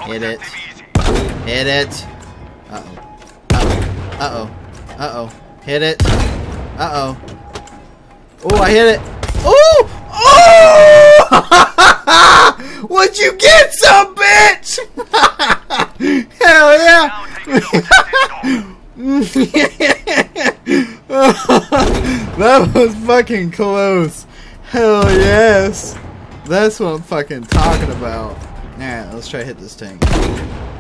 Hit it. Hit it. Uh-oh. Uh-oh. Uh-oh. Uh-oh. Hit it. Uh-oh. Oh, I hit it. Oh! Oh! Would you get some, bitch? Hell yeah! That was fucking close. Hell yes. That's what I'm fucking talking about. Alright, let's try to hit this tank.